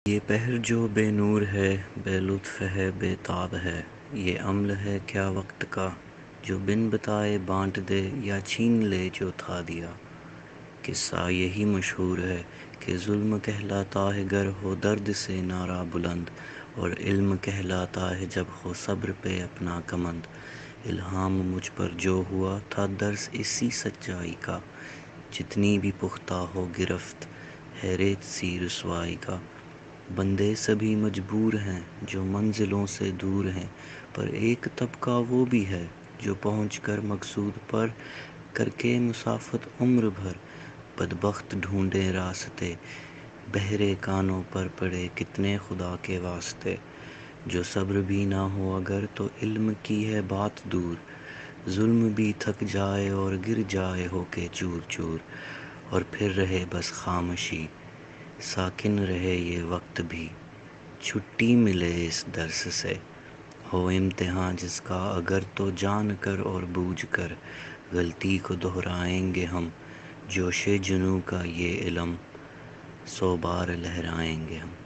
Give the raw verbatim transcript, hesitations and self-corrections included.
یہ پہر جو بے نور ہے، بے لطف ہے، بے تاب ہے، یہ عمل ہے کیا وقت کا، جو بن بتائے بانٹ دے یا چھین لے جو تھا دیا۔ قصہ یہی مشہور ہے کہ ظلم کہلاتا ہے گر ہو درد سے نعرہ بلند، اور علم کہلاتا ہے جب ہو صبر پہ اپنا کمند۔ الہام مجھ پر جو ہوا تھا درس اسی سچائی کا، جتنی بھی پختہ ہو گرفت ہے ریت سی رسوائی کا۔ بندے سبھی مجبور ہیں جو منزلوں سے دور ہیں، پر ایک طبقہ وہ بھی ہے جو پہنچ کر مقصود پر کر کے مسافت عمر بھر۔ بدبخت ڈھونڈے راستے، بہرے کانوں پر پڑے کتنے خدا کے واسطے۔ جو صبر بھی نہ ہو اگر تو علم کی ہے بات دور، ظلم بھی تھک جائے اور گر جائے ہو کے چور چور، اور پھر رہے بس خاموشی، ساکن رہے یہ وقت بھی، چھٹی ملے اس درس سے۔ ہو امتحان جس کا اگر تو جان کر اور بوجھ کر، غلطی کو دہرائیں گے ہم، جوش جنوں کا یہ علم سو بار لہرائیں گے ہم۔